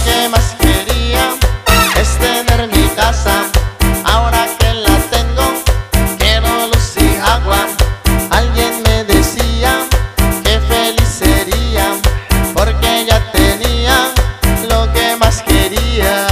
que más quería es tener mi casa. Ahora que la tengo, quiero luz y agua. Alguien me decía que feliz sería porque ya tenía lo que más quería.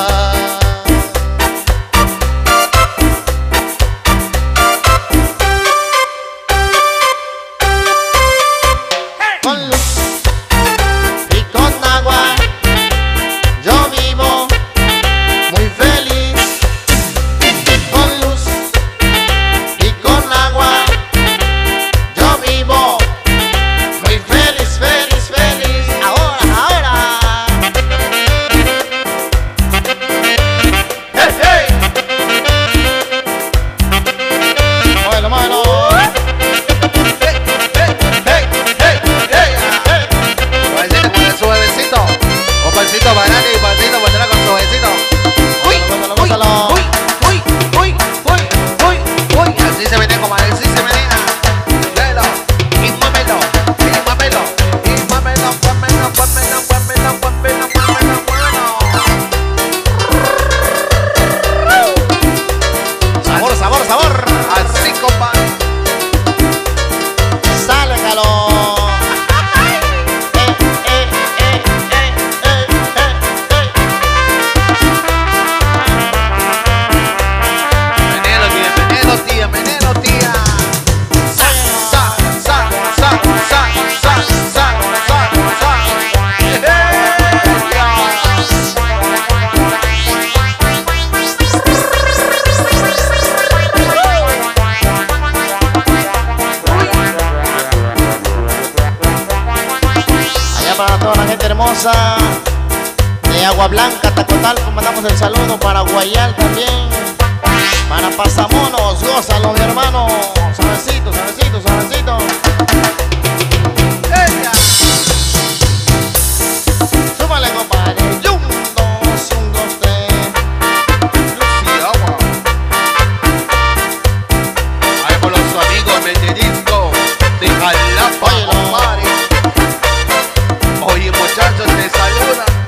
Con luz y con agua yo vivo muy feliz. Con luz y con agua yo vivo muy feliz, feliz, feliz. Ahora, ahora. ¡Hey, hey! Muévelo, muévelo. Pancito banana y pancito pondrá con su besito. Uy, Gózalo, uy, gózalo. uy, uy, uy, uy, uy, uy. Así se menea, comadre, así se menea. Léelo, y muévelo, y muévelo, y muévelo, muévelo, muévelo, muévelo, muévelo, muévelo, muévelo. Sabor, sabor, sabor. Así, compadre. Sale calor. Menelo, tía, menelo, tía. Sa, sa, sa, sa, sa, sa, sa, sa, sa. Allá para toda la gente hermosa de Agua Blanca, Tacotalco, mandamos el saludo para Guayal también. Para Pasamonos, gózalo mi hermano. Suavecito, suavecito, suavecito. ¡Ella! Súmale, compadre. Y 1, 2, 1, 2, 3. Luz y agua. Ahí por los amigos metidisco de Jalapa, Óyelo. compadre. Oye, muchachos, te saludan.